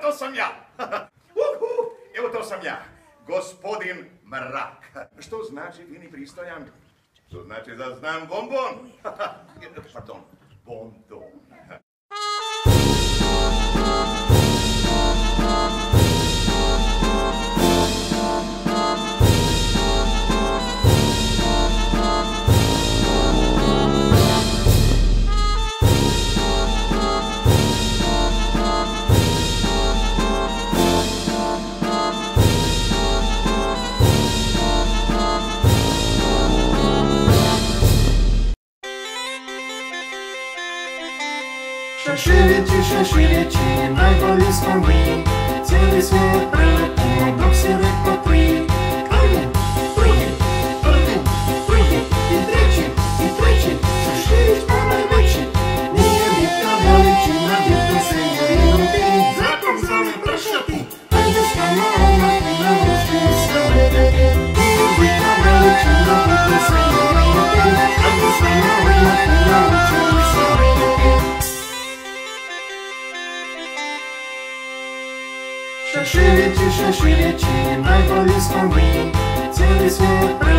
to sam ja. Evo to sam ja, gospodin Mrak. Što znači fin i pristojan? Što znači da znam bonbon? Pardon, bonton. Шашилечи, najbolji smo mi, cijeli svijet preletimo dok si rekao tri. Один, drugi, i treći, Šašilić po najveći, nije bitna veličina, bitno se jedino ti. Zakon zove pršati, ajde s nama omati, nauči se leteti. Nije bitna veličina, bitno se jedino ti. Ajde s nama omati, nauči se leteti. Šašilići, najbolji smo mi, cijeli svijet